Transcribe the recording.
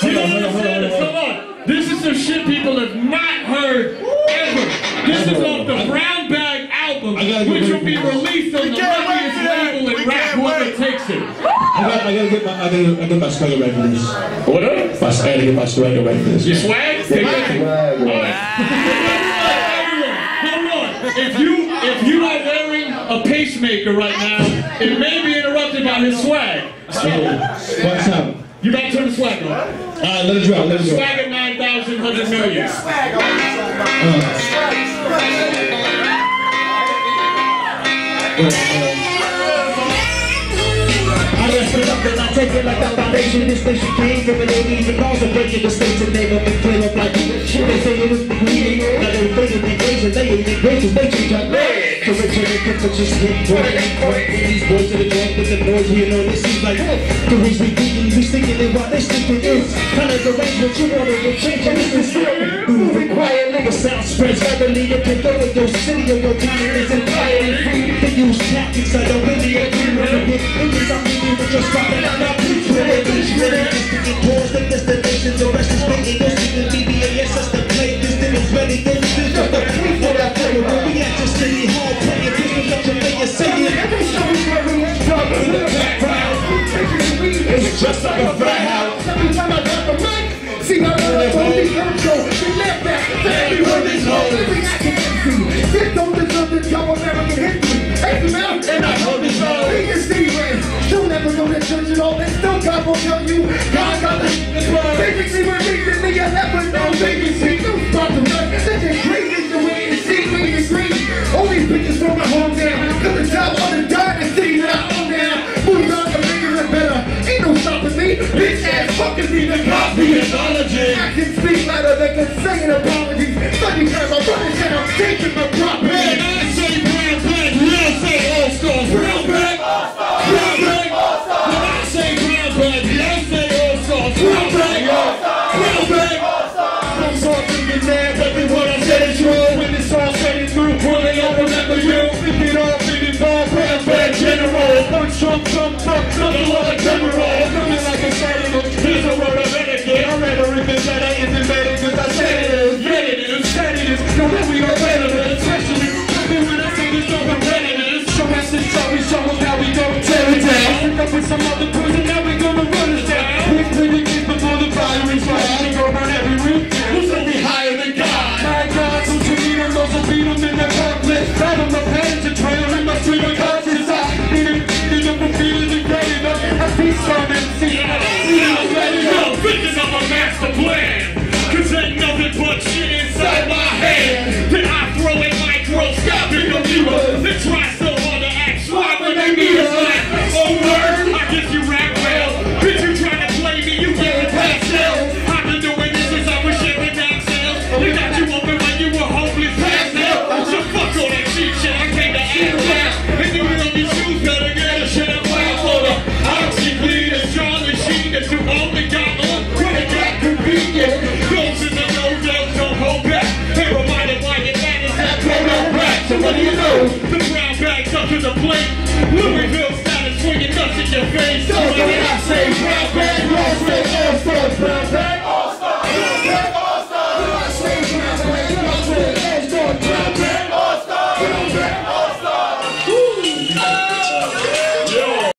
Come on. This is some shit people have not heard ever. This is off the Brown Bag album, which will be released on the luckiest label in rap, whoever takes it. I gotta get my swagger right for this. What up? I gotta get my swagger right for this. Your swag? Take it. Alright. Hold on. If you are wearing a pacemaker right now, it may be interrupted by his swag. What's up? You gotta turn the swag on. Alright, let it drop, let it drop. Swag at 9,000, 100 million. I rest it up and I take it like a foundation. This nation came from an even also breaking the states and name up and clean up like this. They say it was the greedy, now they're faking the grace and they ain't gracious, they change our land. Correction and temperatures hit point. These boys in the joint with the noise, you know, this is like the reason we sticking it while they sticking this. Kind of arrangement you wanted to change and this is moving quietly. The sound spreads rapidly, you can go with your city or your town and it's entirely free. They use tactics I don't really agree with. In this I'm but just dropping out my beats with it. Each minute is to get towards the destinations. The rest is making those people BBAS as the play. This thing is ready. This is just a free for that player. When we at the city hall playing, this is what you're making singing. Every show is where we drop in the background. It's just like a frat house. Every time I drop a mic, see how the police control. They left that. Everywhere they go, every action MC. This don't deserve the job of American history. Hey, man, and I hold this all. We can see when. You'll never go to church at all, and still God will tell you God got the vacancy when reason nigga never know vacancy. No stop to run, that's just crazy the way the city way is green. All these bitches from my hometown, cause the job on the dynasty that I own now. Moving on to bigger and better, ain't no stopping me. Bitch ass fucking me, the copy acknowledging. I can speak louder than can say an apology. Study time, my brother said I'm taking my property. Man, I say brown black, real say all stars, brown black, brown black. Nothing like a general, coming like a shadow. Here's a word of etiquette. I'm rhetoric that I isn't better because I said it is. Get it is, said it is. Know that we are better than especially when I say this so competitive. Show us this show, we show us how we go tear it down. Pick up with some other person, now we gonna run us down. We play the game before the fire is right. We go run every week. Who's gonna be higher than God? My God, who to meet them, those will beat them in the conflict. Grab them up hands and trail in my stream of conscience. I need it, feeling the great enough. I be strong and see it. Yo, thinking of a master plan. Cause ain't nothing but shit inside my head. Then I throw a microscopic amoeba. They try so hard to act smart when they need us like, oh word, I guess you rap well. Bitch, you trying to play me, you getting pastels. I've been doing this since I was sharing back sales. They got you open when you were hopeless past hell. So fuck all that cheap shit, I came to add rap. And you know these shoes better get a shit up. Oxyclean and strong machine that you only got on when it got convenient. Those in the no-dose don't hold back. They reminded why your man is that photo back. So what do you know? The brown bag's up to the plate. Louisville status swinging nuts in your face. So when I say brown